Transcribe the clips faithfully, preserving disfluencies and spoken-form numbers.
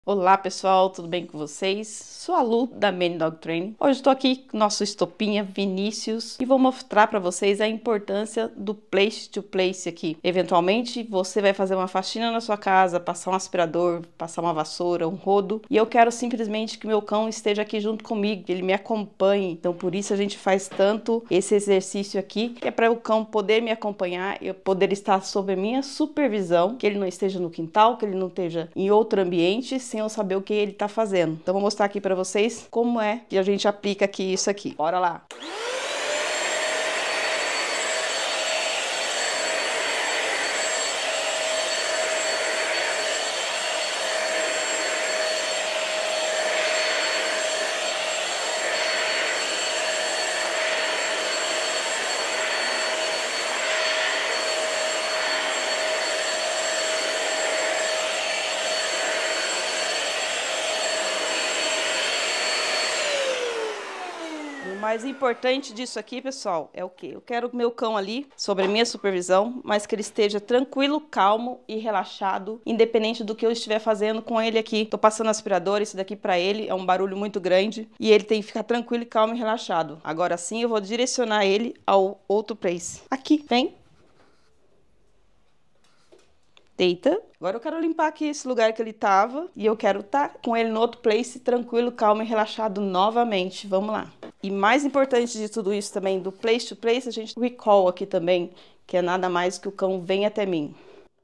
Olá pessoal, tudo bem com vocês? Sou a Lu da Many Dog Training. Hoje estou aqui com o nosso estopinha Vinícius e vou mostrar para vocês a importância do place to place aqui. Eventualmente você vai fazer uma faxina na sua casa, passar um aspirador, passar uma vassoura, um rodo, e eu quero simplesmente que meu cão esteja aqui junto comigo, que ele me acompanhe. Então por isso a gente faz tanto esse exercício aqui, que é para o cão poder me acompanhar, eu poder estar sob a minha supervisão, que ele não esteja no quintal, que ele não esteja em outro ambiente, sem eu saber o que ele tá fazendo. Então vou mostrar aqui para vocês como é que a gente aplica aqui isso aqui. Bora lá! O mais importante disso aqui, pessoal, é o que? Eu quero o meu cão ali, sob a minha supervisão, mas que ele esteja tranquilo, calmo e relaxado, independente do que eu estiver fazendo com ele aqui. Tô passando aspirador, esse daqui pra ele é um barulho muito grande e ele tem que ficar tranquilo, calmo e relaxado. Agora sim eu vou direcionar ele ao outro place. Aqui, vem. Deita. Agora eu quero limpar aqui esse lugar que ele tava e eu quero estar tá com ele no outro place, tranquilo, calmo e relaxado novamente. Vamos lá. E mais importante de tudo isso também, do place to place, a gente recall aqui também, que é nada mais que o cão vem até mim.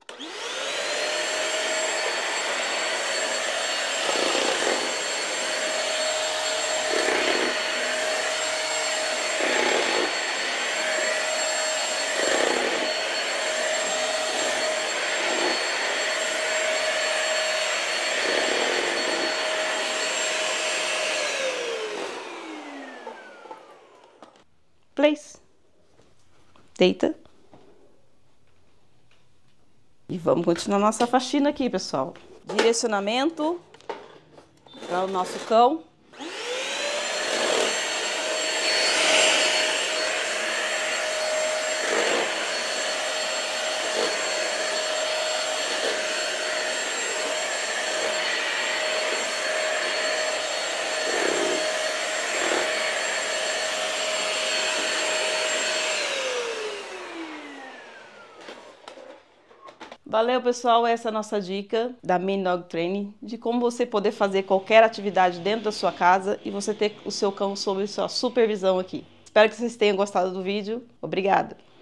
Place. Deita. E vamos continuar nossa faxina aqui, pessoal. Direcionamento para o nosso cão. Valeu, pessoal, essa é a nossa dica da Many Dog Training, de como você poder fazer qualquer atividade dentro da sua casa e você ter o seu cão sob sua supervisão aqui. Espero que vocês tenham gostado do vídeo. Obrigada!